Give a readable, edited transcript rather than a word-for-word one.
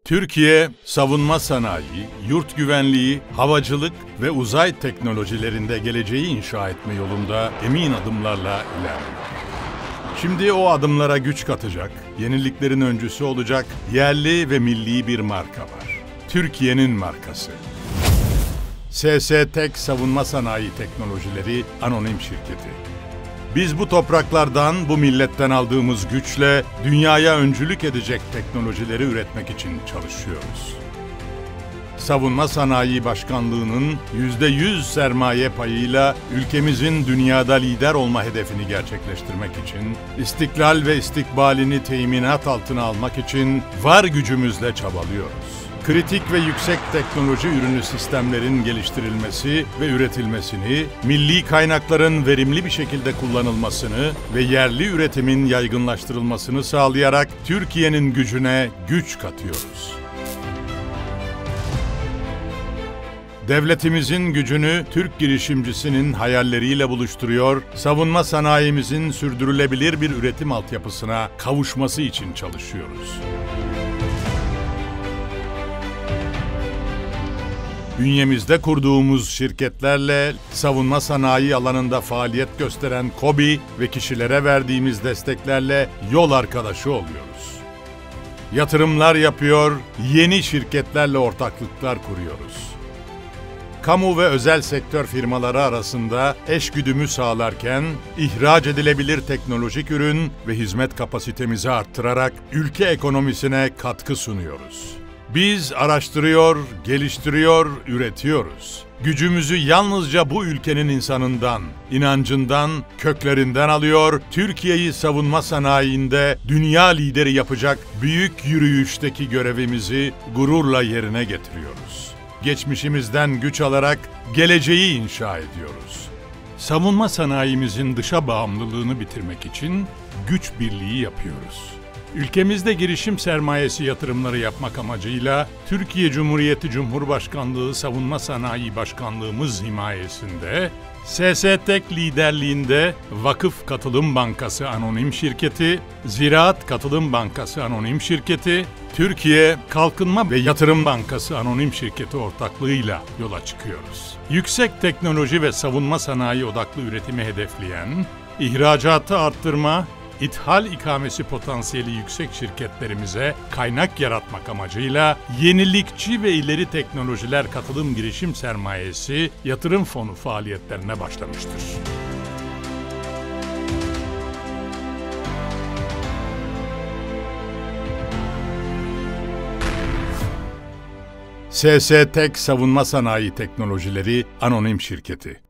Türkiye, savunma sanayi, yurt güvenliği, havacılık ve uzay teknolojilerinde geleceği inşa etme yolunda emin adımlarla ilerliyor. Şimdi o adımlara güç katacak, yeniliklerin öncüsü olacak yerli ve milli bir marka var. Türkiye'nin markası. SSTek Savunma Sanayi Teknolojileri Anonim Şirketi. Biz bu topraklardan, bu milletten aldığımız güçle dünyaya öncülük edecek teknolojileri üretmek için çalışıyoruz. Savunma Sanayi Başkanlığı'nın %100 sermaye payıyla ülkemizin dünyada lider olma hedefini gerçekleştirmek için, istiklal ve istikbalini teminat altına almak için var gücümüzle çabalıyoruz. Kritik ve yüksek teknoloji ürünü sistemlerin geliştirilmesi ve üretilmesini, milli kaynakların verimli bir şekilde kullanılmasını ve yerli üretimin yaygınlaştırılmasını sağlayarak Türkiye'nin gücüne güç katıyoruz. Devletimizin gücünü Türk girişimcisinin hayalleriyle buluşturuyor, savunma sanayimizin sürdürülebilir bir üretim altyapısına kavuşması için çalışıyoruz. Bünyemizde kurduğumuz şirketlerle savunma sanayi alanında faaliyet gösteren KOBİ ve kişilere verdiğimiz desteklerle yol arkadaşı oluyoruz. Yatırımlar yapıyor, yeni şirketlerle ortaklıklar kuruyoruz. Kamu ve özel sektör firmaları arasında eşgüdümü sağlarken, ihraç edilebilir teknolojik ürün ve hizmet kapasitemizi arttırarak ülke ekonomisine katkı sunuyoruz. Biz araştırıyor, geliştiriyor, üretiyoruz. Gücümüzü yalnızca bu ülkenin insanından, inancından, köklerinden alıyor, Türkiye'yi savunma sanayinde dünya lideri yapacak büyük yürüyüşteki görevimizi gururla yerine getiriyoruz. Geçmişimizden güç alarak geleceği inşa ediyoruz. Savunma sanayimizin dışa bağımlılığını bitirmek için güç birliği yapıyoruz. Ülkemizde girişim sermayesi yatırımları yapmak amacıyla Türkiye Cumhuriyeti Cumhurbaşkanlığı Savunma Sanayi Başkanlığımız himayesinde SSTek liderliğinde Vakıf Katılım Bankası Anonim Şirketi, Ziraat Katılım Bankası Anonim Şirketi, Türkiye Kalkınma ve Yatırım Bankası Anonim Şirketi ortaklığıyla yola çıkıyoruz. Yüksek teknoloji ve savunma sanayi odaklı üretimi hedefleyen, ihracatı arttırma, İthal ikamesi potansiyeli yüksek şirketlerimize kaynak yaratmak amacıyla yenilikçi ve ileri teknolojiler katılım girişim sermayesi yatırım fonu faaliyetlerine başlamıştır. SSTek Savunma Sanayi Teknolojileri Anonim Şirketi.